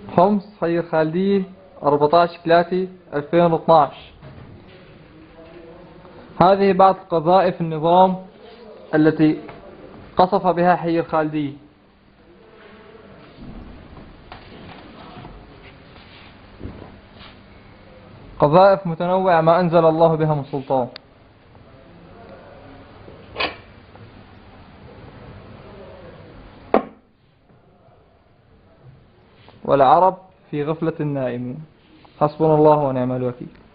حمص حي الخالدية 14/3/2012. هذه بعض قذائف النظام التي قصف بها حي الخالدية. قذائف متنوعة ما أنزل الله بها من سلطان. والعرب في غفلة نائمون. حسبنا الله ونعم الوكيل.